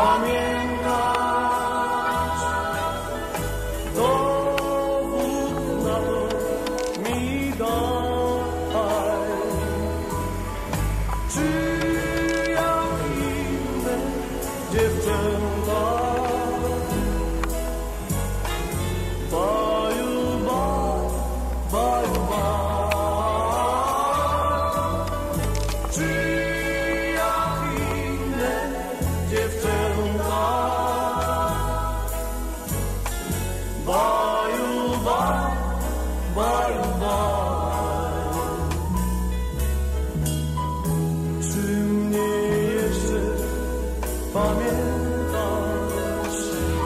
pamiętać. Dowód na to mi daj. Czy jak inne dziewczęta baju, baju, czy jak inne dziewczęta baju, baju, czy mnie jeszcze pamiętasz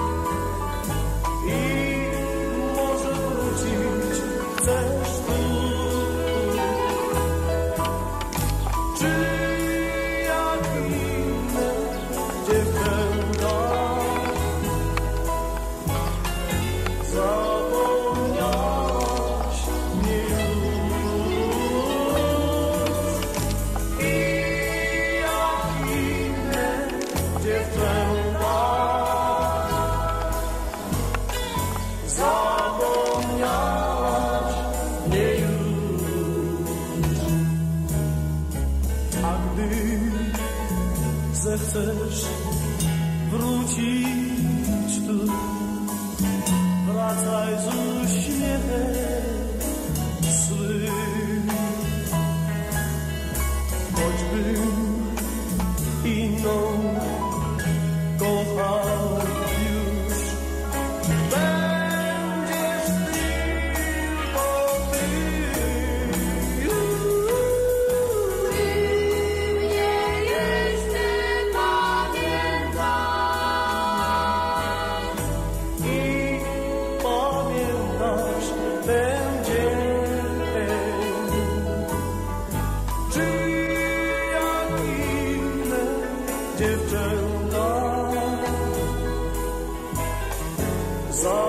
i może wrócić chcesz tu? Czy jak inne dziewczęta zapomniałaś mnie już? I jak inne dziewczęta zapomniałaś mnie już. A gdy zechcesz wrócić tu, wracaj z uśmiechem swym, choćbym inną kochał już. Będziesz tylko ty. Ty mnie jeszcze pamiętasz I pamiętasz ten dzień. Czy jak inne dziewczęta